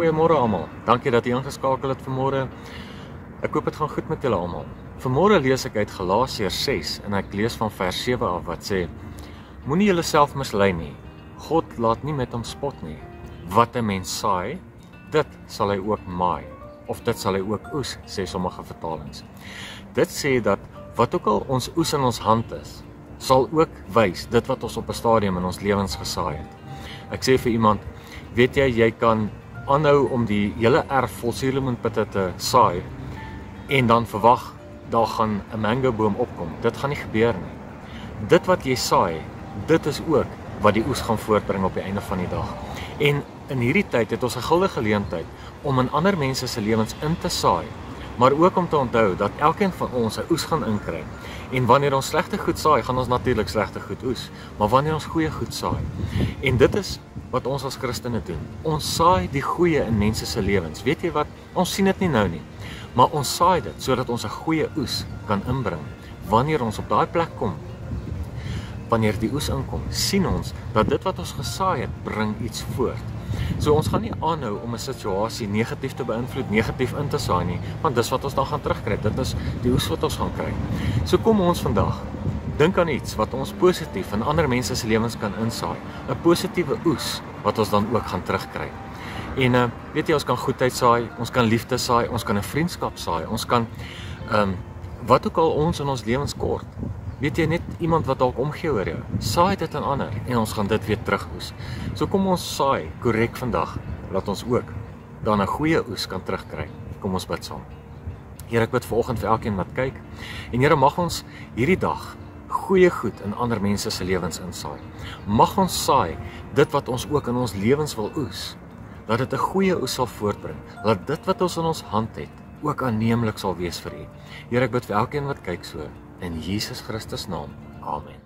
Goeiemôre almal. Dankie dat jy ingeskakel het vanmôre. Ek hoop dit gaan goed met julle almal. Vanmôre lees ek uit Galasiërs 6 en ek lees van vers 7 af wat sê: Moenie julleself mislei nie. God laat nie met hom spot nie. Wat 'n mens saai, dit sal hy ook maai, of dit sal hy ook oes, sê sommige vertalings. Dit sê dat wat ook al ons oes in ons hand is, sal ook wys dit wat ons op 'n stadium in ons lewens gesaai het. Ek sê vir iemand, weet jy kan aanhou om die hele erf vol suurlemoenpitte te saai en dan verwag daar gaan 'n mangoboom opkom. Dit gaan nie gebeur nie. Dit wat jy saai, dit is ook wat die oes gaan voortbring op die einde van die dag. En in hierdie tyd het ons 'n goue geleentheid om in ander mense se lewens in te saai, maar ook om te onthou dat elkeen van ons 'n oes gaan inkry. En wanneer ons slegte goed saai, gaan ons natuurlik slegte goed oes, maar wanneer ons goeie goed saai. En dit is wat ons as Christene doen. Ons saai die goeie in mense se lewens. Weet jy wat? Ons sien dit nie nou nie, maar ons saai dit sodat ons 'n goeie oes kan inbring. Wanneer ons op daai plek kom, wanneer die oes inkom, sien ons dat dit wat ons gesaai het, bring iets voort. So ons gaan nie aanhou om 'n situasie negatief te beïnvloed, negatief in te saai nie, want dis wat ons dan gaan terugkry. Dit is die oes wat ons gaan kry. So kom ons vandag, dink aan iets wat ons positief in ander mense se lewens kan insaai. 'n Positiewe oes wat ons dan ook gaan terugkry. En weet jy, ons kan goedheid saai, ons kan liefde saai, ons kan 'n vriendskap saai, ons kan wat ook al ons in ons lewens kort. Weet jy, net iemand wat dalk omgee oor jou, saai dit aan ander en ons gaan dit weer terug oes. So kom ons saai korrek vandag, laat ons ook dan 'n goeie oes kan terugkry. Kom ons bid saam. Here, ek bid vanoggend vir elkeen wat kyk. En Here, mag ons hierdie dag goeie goed in ander mense se lewens insaai. Mag ons saai dit wat ons ook in ons lewens wil oes, dat dit 'n goeie oes sal voortbring, dat dit wat ons in ons hand het ook aanneemlik sal wees vir U. Here, ek bid vir elkeen wat kyk so, in Jesus Christus naam. Amen.